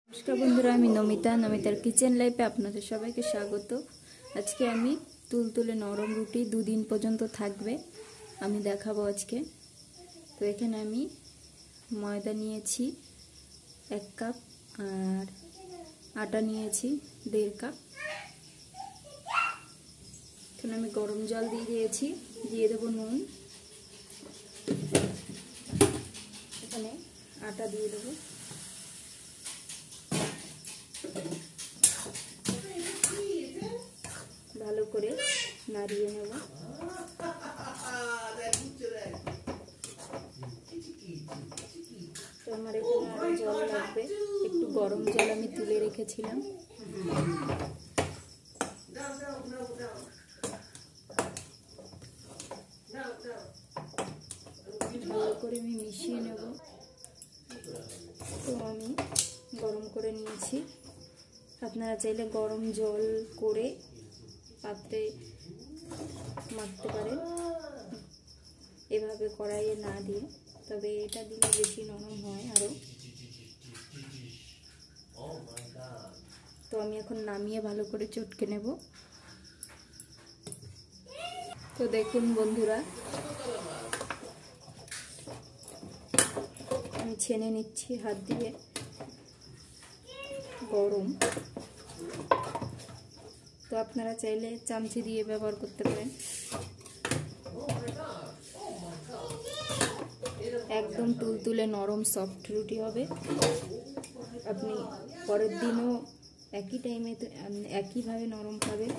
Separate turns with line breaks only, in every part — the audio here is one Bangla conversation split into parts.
नमस्कार बंधुरा नमितार किचेन लाइफे आपनादेर सबाइके स्वागत। आज के आमी तुलतुले नरम रुटी दुदिन पर्यन्त थाकबे आमी देखाबो आज के। तो एखाने आमी मयदा नियेछि 1 कप और आटा नियेछि 1.5 कप। एखाने आमी गरम जल दिए दिएछि, दिए देब नुन। एखाने आटा दिए देब, ভালো করে নাড়িয়ে নেব। তো আমার এখানে আরো জল লাগবে, একটু গরম জল আমি তুলে রেখেছিলাম। ভালো করে আমি মিশিয়ে নেব। তো আমি গরম করে নিয়েছি। আপনারা চাইলে গরম জল করে পাত্রে মাখতে পারেন, এভাবে কড়াইয়ে না দিয়ে। তবে এটা দিলে বেশি নরম হয় আরো। তো আমি এখন নামিয়ে ভালো করে চটকে নেব। তো দেখুন বন্ধুরা, আমি ছেনে নিচ্ছি হাত দিয়ে। গরম, তো আপনারা চাইলে চামচি দিয়ে ব্যবহার করতে পারেন। একদম তুলতুলে নরম সফট রুটি হবে। আপনি পরের দিনও একই টাইমে একইভাবে নরম পাবেন।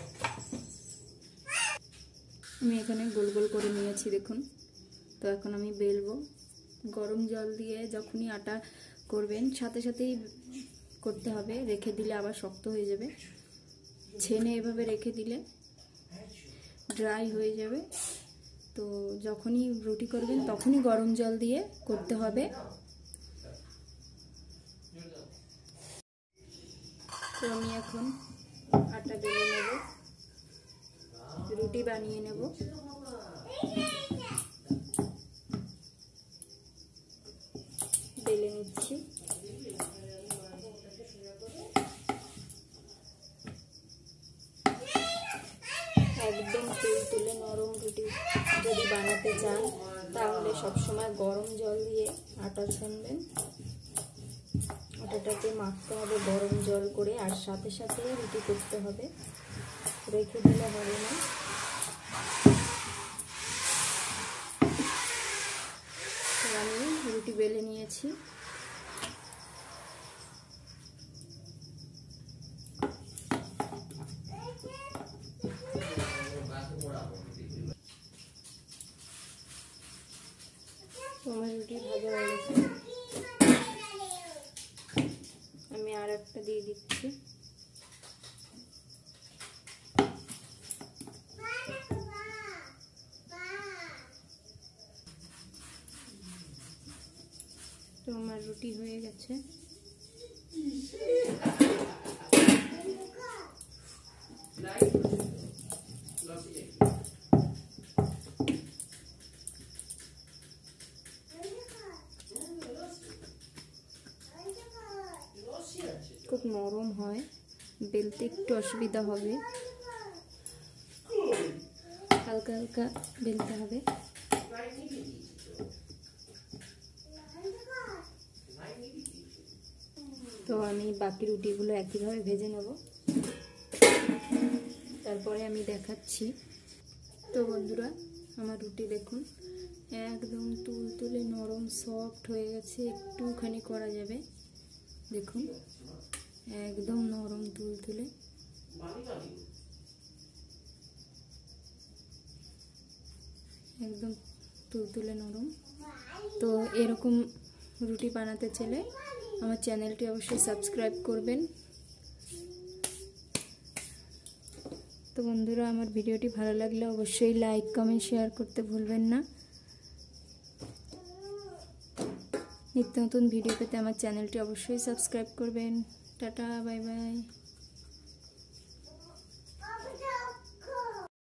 আমি এখানে গোল গোল করে নিয়েছি দেখুন। তো এখন আমি বেলবো। গরম জল দিয়ে যখনই আটা করবেন সাথে সাথেই করতে হবে, রেখে দিলে আবার শক্ত হয়ে যাবে। ছেনে এভাবে রেখে দিলে ড্রাই হয়ে যাবে। তো যখনই রুটি করবেন তখনই গরম জল দিয়ে করতে হবে। তো আমি এখন আটা বেলে নেব, রুটি বানিয়ে নেব। বেলে নিচ্ছি। একদম তুলতুলে নরম রুটি যদি বানাতে চান তাহলে সবসময় গরম জল দিয়ে আটা ছানবেন। আটাটাকে মাখতে হবে গরম জল করে, আর সাথে সাথে রুটি করতে হবে, রেখে দিলে হবে না। আমি রুটি বেলে নিয়েছি। আমার রুটি ভাজা হয়ে গেছে, আমি আর একটা দিয়ে দিচ্ছি। তো আমার রুটি হয়ে গেছে। খুব নরম হয়, বেলতে একটু অসুবিধা হবে, হালকা হালকা বেলতে হবে। তো আমি বাকি রুটিগুলো একইভাবে ভেজে নেব, তারপরে আমি দেখাচ্ছি। তো বন্ধুরা, আমার রুটি দেখুন একদম তুলতুলে নরম সফট হয়ে গেছে, একটুখানি করা যাবে। দেখুন একদম নরম তুলতুলে। একদম তুলতুলে নরম। তো এরকম রুটি বানাতে চাইলে আমার চ্যানেলটি অবশ্যই সাবস্ক্রাইব করবেন। তো বন্ধুরা, আমার ভিডিওটি ভালো লাগলে অবশ্যই লাইক কমেন্ট শেয়ার করতে ভুলবেন না। নিত্য নতুন ভিডিও পেতে আমার চ্যানেলটি অবশ্যই সাবস্ক্রাইব করবেন। Tata, bye by.